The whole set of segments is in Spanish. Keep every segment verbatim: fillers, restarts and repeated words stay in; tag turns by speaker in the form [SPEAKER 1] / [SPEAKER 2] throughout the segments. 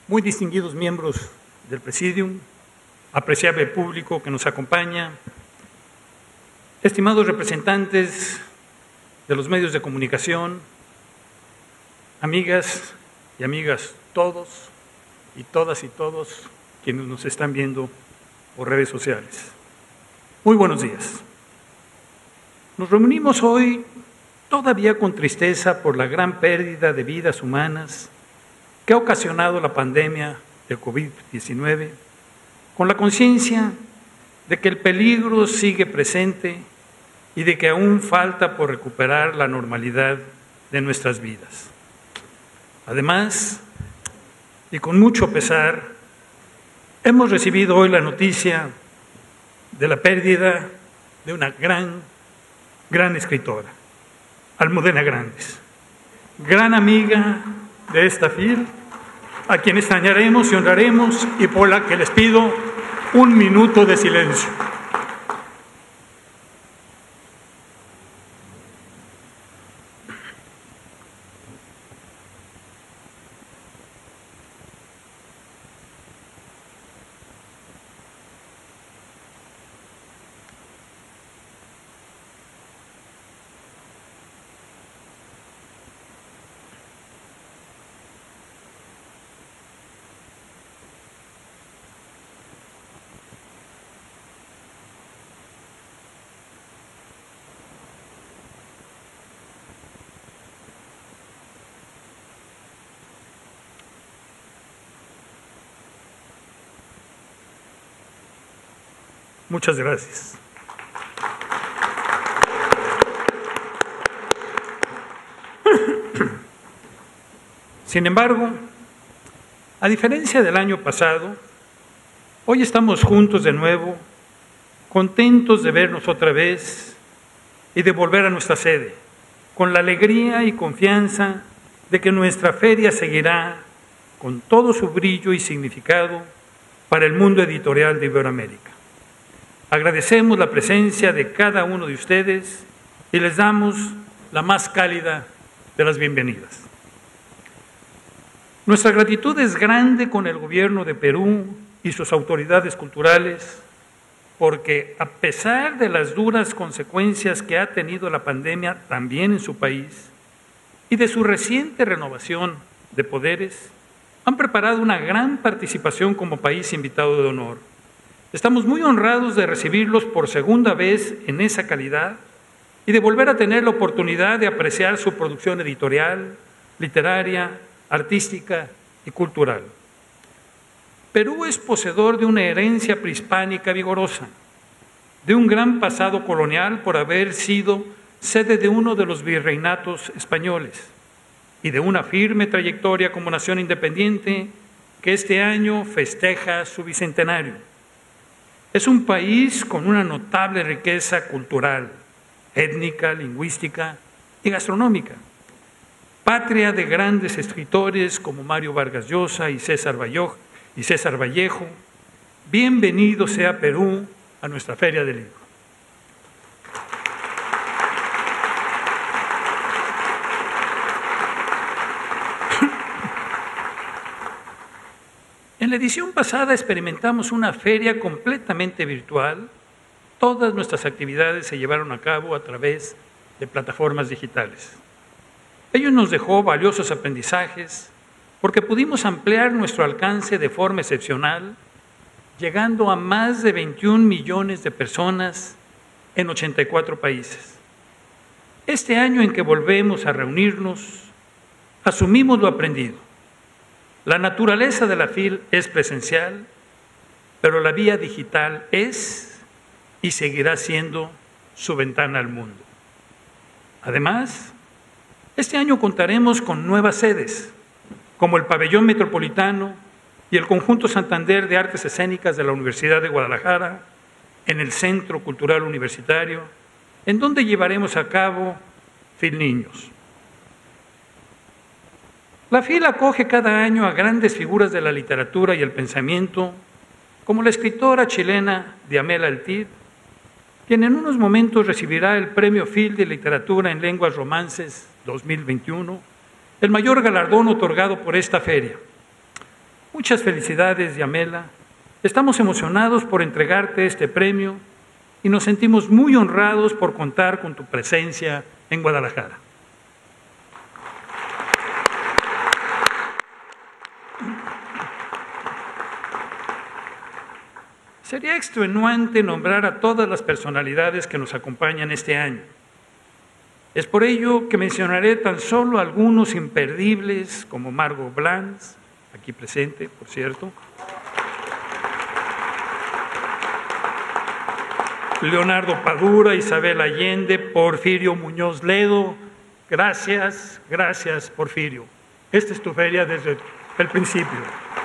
[SPEAKER 1] muy distinguidos miembros del Presidium, apreciable público que nos acompaña, estimados representantes de los medios de comunicación, amigas y amigas todos y todas y todos quienes nos están viendo por redes sociales. Muy buenos días. Nos reunimos hoy todavía con tristeza por la gran pérdida de vidas humanas que ha ocasionado la pandemia de COVID diecinueve, con la conciencia de que el peligro sigue presente y de que aún falta por recuperar la normalidad de nuestras vidas. Además, y con mucho pesar, hemos recibido hoy la noticia de la pérdida de una gran, gran escritora, Almudena Grandes, gran amiga de esta fila, a quien extrañaremos y honraremos y por la que les pido un minuto de silencio. Muchas gracias. Sin embargo, a diferencia del año pasado, hoy estamos juntos de nuevo, contentos de vernos otra vez y de volver a nuestra sede, con la alegría y confianza de que nuestra feria seguirá con todo su brillo y significado para el mundo editorial de Iberoamérica. Agradecemos la presencia de cada uno de ustedes y les damos la más cálida de las bienvenidas. Nuestra gratitud es grande con el gobierno de Perú y sus autoridades culturales, porque a pesar de las duras consecuencias que ha tenido la pandemia también en su país y de su reciente renovación de poderes, han preparado una gran participación como país invitado de honor. Estamos muy honrados de recibirlos por segunda vez en esa calidad y de volver a tener la oportunidad de apreciar su producción editorial, literaria, artística y cultural. Perú es poseedor de una herencia prehispánica vigorosa, de un gran pasado colonial por haber sido sede de uno de los virreinatos españoles y de una firme trayectoria como nación independiente que este año festeja su bicentenario. Es un país con una notable riqueza cultural, étnica, lingüística y gastronómica. Patria de grandes escritores como Mario Vargas Llosa y César Vallejo, y César Vallejo. Bienvenido sea Perú a nuestra Feria del Libro. En la edición pasada experimentamos una feria completamente virtual. Todas nuestras actividades se llevaron a cabo a través de plataformas digitales. Ello nos dejó valiosos aprendizajes porque pudimos ampliar nuestro alcance de forma excepcional, llegando a más de veintiún millones de personas en ochenta y cuatro países. Este año en que volvemos a reunirnos, asumimos lo aprendido. La naturaleza de la F I L es presencial, pero la vía digital es y seguirá siendo su ventana al mundo. Además, este año contaremos con nuevas sedes, como el Pabellón Metropolitano y el Conjunto Santander de Artes Escénicas de la Universidad de Guadalajara, en el Centro Cultural Universitario, en donde llevaremos a cabo F I L Niños. La F I L acoge cada año a grandes figuras de la literatura y el pensamiento, como la escritora chilena Diamela Altit, quien en unos momentos recibirá el Premio F I L de Literatura en Lenguas Romances dos mil veintiuno, el mayor galardón otorgado por esta feria. Muchas felicidades, Yamela. Estamos emocionados por entregarte este premio y nos sentimos muy honrados por contar con tu presencia en Guadalajara. Sería extenuante nombrar a todas las personalidades que nos acompañan este año. Es por ello que mencionaré tan solo algunos imperdibles como Margot Glantz, aquí presente, por cierto, Leonardo Padura, Isabel Allende, Porfirio Muñoz Ledo. Gracias, gracias, Porfirio. Esta es tu feria desde el principio.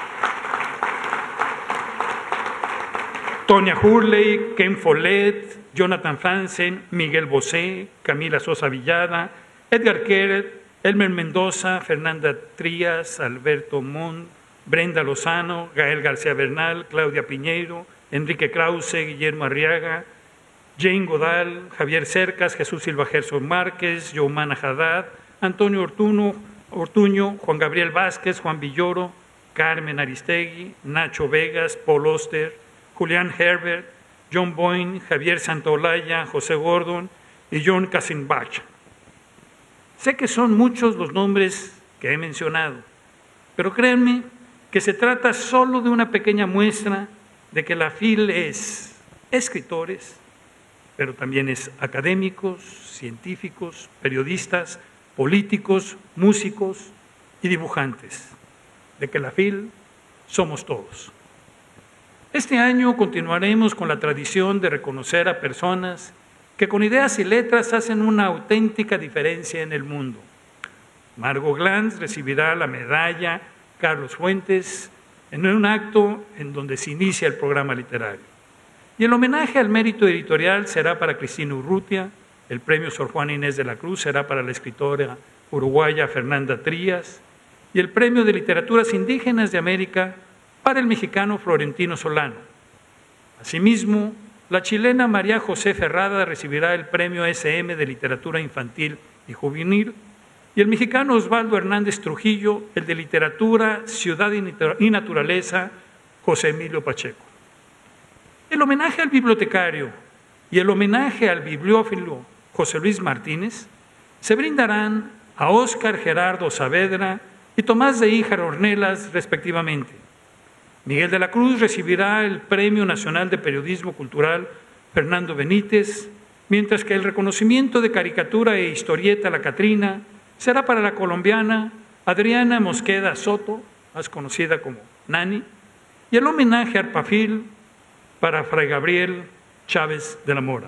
[SPEAKER 1] Tonya Hurley, Ken Follett, Jonathan Franzen, Miguel Bosé, Camila Sosa Villada, Edgar Queret, Elmer Mendoza, Fernanda Trías, Alberto Montt, Brenda Lozano, Gael García Bernal, Claudia Piñeiro, Enrique Krause, Guillermo Arriaga, Jane Godal, Javier Cercas, Jesús Silva Gerson Márquez, Youmana Haddad, Antonio Ortuño, Ortuño, Juan Gabriel Vázquez, Juan Villoro, Carmen Aristegui, Nacho Vegas, Paul Oster, Julián Herbert, John Boyne, Javier Santaolalla, José Gordon y John Kassenbach. Sé que son muchos los nombres que he mencionado, pero créanme que se trata solo de una pequeña muestra de que la FIL es escritores, pero también es académicos, científicos, periodistas, políticos, músicos y dibujantes, de que la FIL somos todos. Este año continuaremos con la tradición de reconocer a personas que con ideas y letras hacen una auténtica diferencia en el mundo. Margot Glantz recibirá la medalla Carlos Fuentes en un acto en donde se inicia el programa literario. Y el homenaje al mérito editorial será para Cristina Urrutia, el premio Sor Juana Inés de la Cruz será para la escritora uruguaya Fernanda Trías y el premio de Literaturas Indígenas de América para el mexicano Florentino Solano. Asimismo, la chilena María José Ferrada recibirá el premio ese eme de Literatura Infantil y Juvenil y el mexicano Osvaldo Hernández Trujillo el de Literatura, Ciudad y Naturaleza José Emilio Pacheco. El homenaje al bibliotecario y el homenaje al bibliófilo José Luis Martínez se brindarán a Óscar Gerardo Saavedra y Tomás de Híjar Ornelas, respectivamente. Miguel de la Cruz recibirá el Premio Nacional de Periodismo Cultural Fernando Benítez, mientras que el reconocimiento de caricatura e historieta La Catrina será para la colombiana Adriana Mosqueda Soto, más conocida como Nani, y el homenaje al Pafil para Fray Gabriel Chávez de la Mora.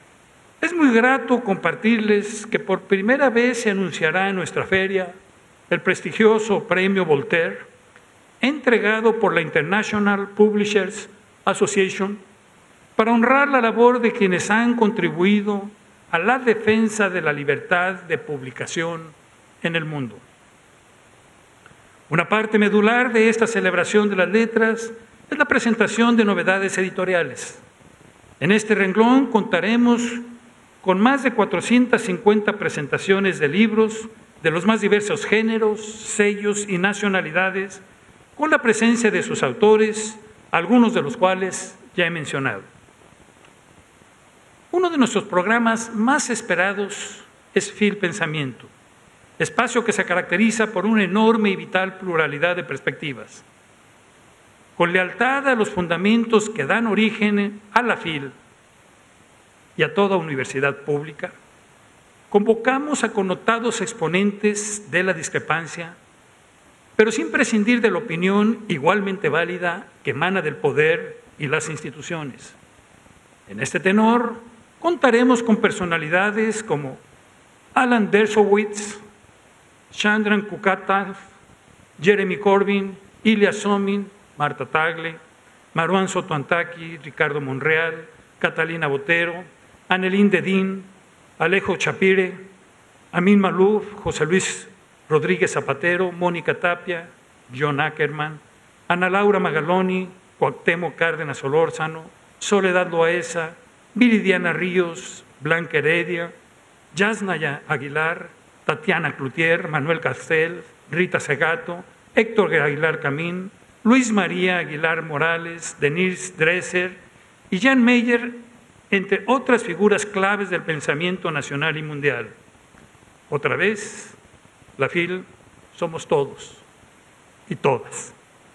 [SPEAKER 1] Es muy grato compartirles que por primera vez se anunciará en nuestra feria el prestigioso Premio Voltaire, entregado por la International Publishers Association para honrar la labor de quienes han contribuido a la defensa de la libertad de publicación en el mundo. Una parte medular de esta celebración de las letras es la presentación de novedades editoriales. En este renglón contaremos con más de cuatrocientas cincuenta presentaciones de libros de los más diversos géneros, sellos y nacionalidades, con la presencia de sus autores, algunos de los cuales ya he mencionado. Uno de nuestros programas más esperados es FIL Pensamiento, espacio que se caracteriza por una enorme y vital pluralidad de perspectivas. Con lealtad a los fundamentos que dan origen a la FIL y a toda universidad pública, convocamos a connotados exponentes de la discrepancia, pero sin prescindir de la opinión igualmente válida que emana del poder y las instituciones. En este tenor, contaremos con personalidades como Alan Dershowitz, Chandran Kukatov, Jeremy Corbyn, Ilya Somin, Marta Tagle, Maruán Soto Antaki, Ricardo Monreal, Catalina Botero, Annelín Dedín, Alejo Chapire, Amin Malouf, José Luis Rodríguez Zapatero, Mónica Tapia, John Ackerman, Ana Laura Magaloni, Cuauhtémoc Cárdenas Solórzano, Soledad Loaesa, Viridiana Ríos, Blanca Heredia, Yasnaya Aguilar, Tatiana Cloutier, Manuel Castel, Rita Segato, Héctor Aguilar Camín, Luis María Aguilar Morales, Denise Dresser y Jan Meyer, entre otras figuras claves del pensamiento nacional y mundial. Otra vez, la F I L somos todos y todas.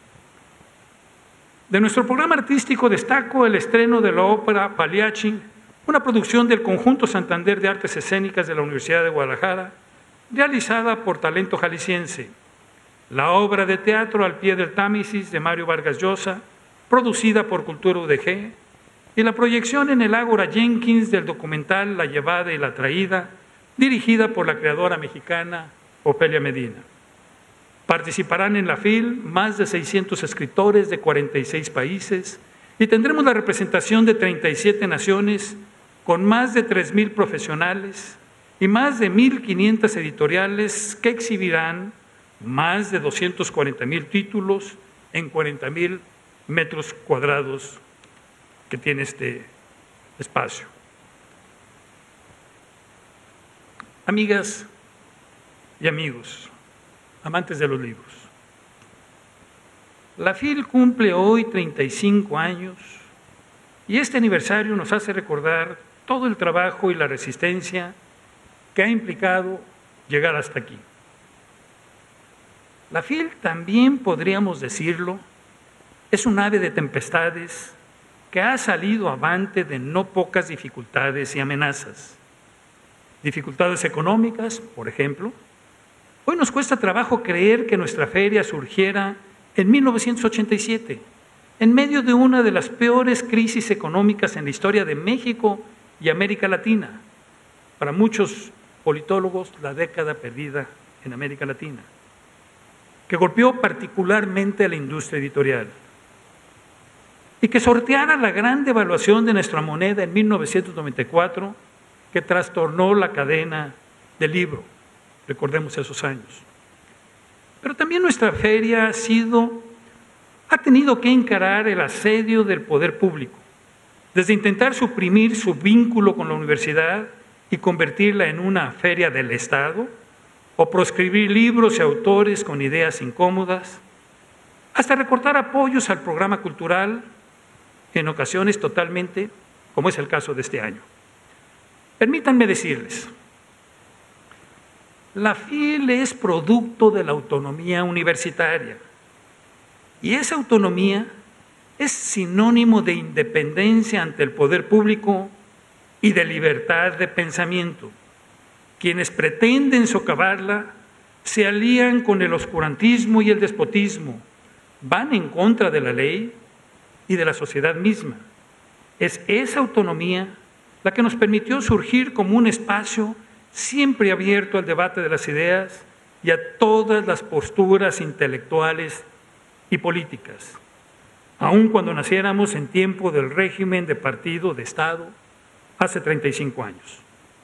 [SPEAKER 1] De nuestro programa artístico destaco el estreno de la ópera Pagliacci, una producción del Conjunto Santander de Artes Escénicas de la Universidad de Guadalajara, realizada por talento jalisciense. La obra de teatro Al pie del Támesis de Mario Vargas Llosa, producida por Cultura U D G, y la proyección en el Ágora Jenkins del documental La llevada y la traída, dirigida por la creadora mexicana Ofelia Medina. Participarán en la F I L más de seiscientos escritores de cuarenta y seis países y tendremos la representación de treinta y siete naciones con más de tres mil profesionales y más de mil quinientas editoriales que exhibirán más de doscientos cuarenta mil títulos en cuarenta mil metros cuadrados que tiene este espacio. Amigas y amigos, amantes de los libros, la F I L cumple hoy treinta y cinco años y este aniversario nos hace recordar todo el trabajo y la resistencia que ha implicado llegar hasta aquí. La F I L también, podríamos decirlo, es un ave de tempestades que ha salido avante de no pocas dificultades y amenazas. Dificultades económicas, por ejemplo. Hoy nos cuesta trabajo creer que nuestra feria surgiera en mil novecientos ochenta y siete, en medio de una de las peores crisis económicas en la historia de México y América Latina. Para muchos politólogos, la década perdida en América Latina, que golpeó particularmente a la industria editorial y que sorteara la gran devaluación de nuestra moneda en mil novecientos noventa y cuatro, que trastornó la cadena del libro. Recordemos esos años. Pero también nuestra feria ha sido, ha tenido que encarar el asedio del poder público, desde intentar suprimir su vínculo con la universidad y convertirla en una feria del Estado, o proscribir libros y autores con ideas incómodas, hasta recortar apoyos al programa cultural, en ocasiones totalmente, como es el caso de este año. Permítanme decirles, la F I L es producto de la autonomía universitaria y esa autonomía es sinónimo de independencia ante el poder público y de libertad de pensamiento. Quienes pretenden socavarla se alían con el oscurantismo y el despotismo, van en contra de la ley y de la sociedad misma. Es esa autonomía la que nos permitió surgir como un espacio siempre abierto al debate de las ideas y a todas las posturas intelectuales y políticas, aun cuando naciéramos en tiempo del régimen de partido de Estado hace treinta y cinco años.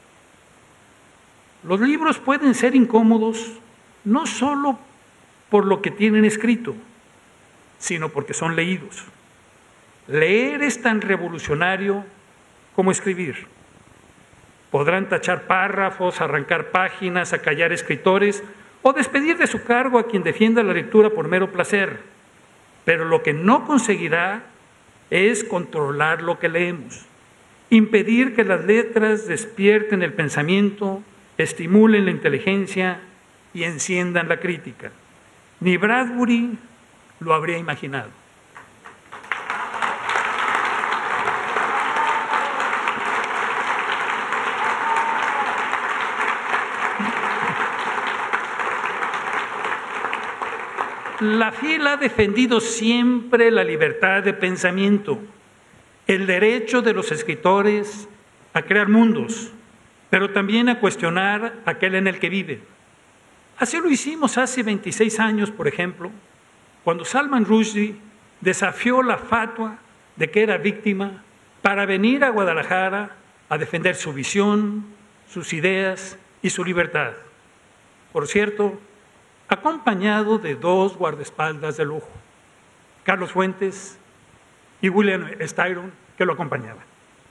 [SPEAKER 1] Los libros pueden ser incómodos no solo por lo que tienen escrito, sino porque son leídos. Leer es tan revolucionario como escribir. Podrán tachar párrafos, arrancar páginas, acallar escritores o despedir de su cargo a quien defienda la lectura por mero placer. Pero lo que no conseguirá es controlar lo que leemos, impedir que las letras despierten el pensamiento, estimulen la inteligencia y enciendan la crítica. Ni Bradbury lo habría imaginado. La F I L ha defendido siempre la libertad de pensamiento, el derecho de los escritores a crear mundos, pero también a cuestionar aquel en el que vive. Así lo hicimos hace veintiséis años, por ejemplo, cuando Salman Rushdie desafió la fatua de que era víctima para venir a Guadalajara a defender su visión, sus ideas y su libertad. Por cierto, acompañado de dos guardaespaldas de lujo, Carlos Fuentes y William Styron, que lo acompañaban.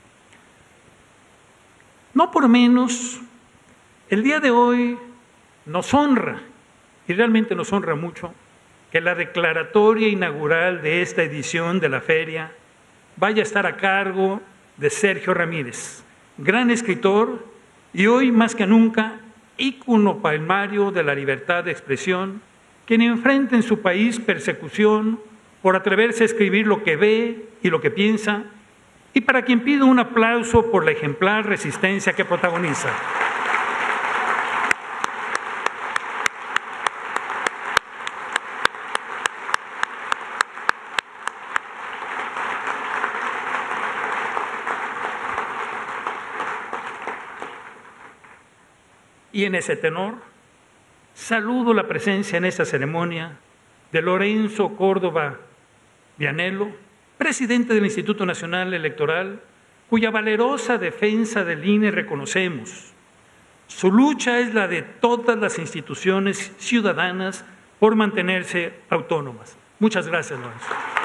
[SPEAKER 1] No por menos, el día de hoy nos honra, y realmente nos honra mucho, que la declaratoria inaugural de esta edición de la feria vaya a estar a cargo de Sergio Ramírez, gran escritor y hoy más que nunca ícono palmario de la libertad de expresión, quien enfrenta en su país persecución por atreverse a escribir lo que ve y lo que piensa, y para quien pido un aplauso por la ejemplar resistencia que protagoniza. Y en ese tenor, saludo la presencia en esta ceremonia de Lorenzo Córdoba Vianello, presidente del Instituto Nacional Electoral, cuya valerosa defensa del I N E reconocemos. Su lucha es la de todas las instituciones ciudadanas por mantenerse autónomas. Muchas gracias, Lorenzo.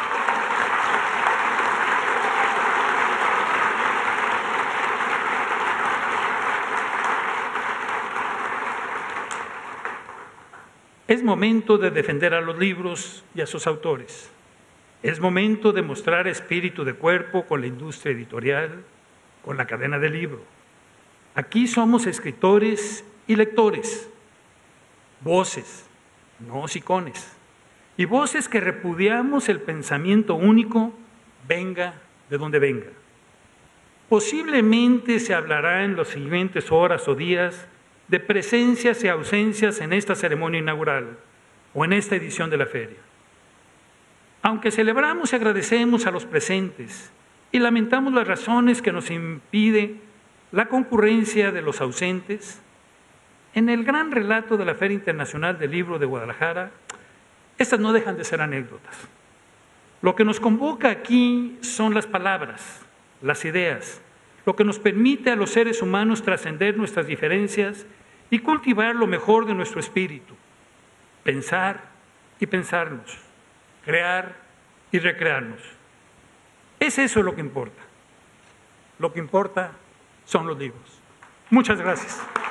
[SPEAKER 1] Es momento de defender a los libros y a sus autores. Es momento de mostrar espíritu de cuerpo con la industria editorial, con la cadena del libro. Aquí somos escritores y lectores, voces, no hocicones, y voces que repudiamos el pensamiento único, venga de donde venga. Posiblemente se hablará en las siguientes horas o días de presencias y ausencias en esta ceremonia inaugural o en esta edición de la feria. Aunque celebramos y agradecemos a los presentes y lamentamos las razones que nos impide la concurrencia de los ausentes, en el gran relato de la Feria Internacional del Libro de Guadalajara, estas no dejan de ser anécdotas. Lo que nos convoca aquí son las palabras, las ideas, lo que nos permite a los seres humanos trascender nuestras diferencias y cultivar lo mejor de nuestro espíritu, pensar y pensarnos, crear y recrearnos. Es eso lo que importa. Lo que importa son los libros. Muchas gracias.